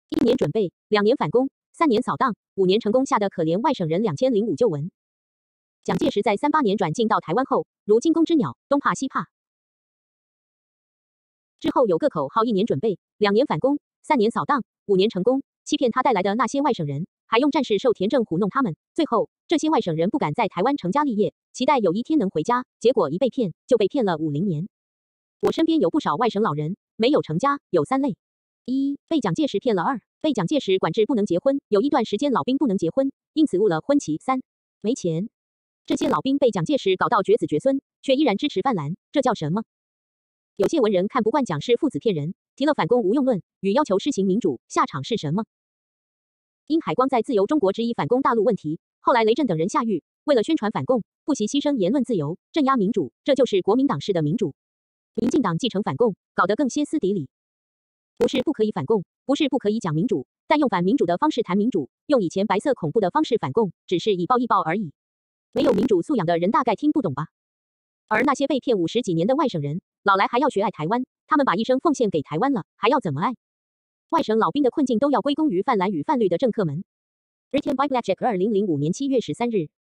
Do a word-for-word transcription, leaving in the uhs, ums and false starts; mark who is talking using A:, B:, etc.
A: 一年准备，两年反攻，三年扫荡，五年成功，吓得可怜外省人两千零五旧闻。蒋介石在三八年转进到台湾后，如惊弓之鸟，东怕西怕。之后有个口号：一年准备，两年反攻，三年扫荡，五年成功，欺骗他带来的那些外省人，还用战士受田证糊弄他们。最后，这些外省人不敢在台湾成家立业，期待有一天能回家，结果一被骗就被骗了五零年。我身边有不少外省老人，没有成家，有三类：一、被蒋介石骗了；二、被蒋介石管制不能结婚，有一段时间老兵不能结婚，因此误了婚期；三、没钱。这些老兵被蒋介石搞到绝子绝孙，却依然支持泛蓝，这叫什么？有些文人看不惯蒋氏父子骗人，提了反攻无用论，与要求施行民主，下场是什么？殷海光在自由中国之一反攻大陆问题，后来雷震等人下狱，为了宣传反共，不惜牺牲言论自由，镇压民主，这就是国民党式的民主。民进党继承反共，搞得更歇斯底里。不是不可以反共，不是不可以讲民主，但用反民主的方式谈民主，用以前白色恐怖的方式反共，只是以暴易暴而已。没有民主素养的人大概听不懂吧？而那些被骗五十几年的外省人，老来还要学爱台湾，他们把一生奉献给台湾了，还要怎么爱？外省老兵的困境都要归功于泛蓝与泛绿的政客们。日天 by Blackjack 二零零五年七月十三日。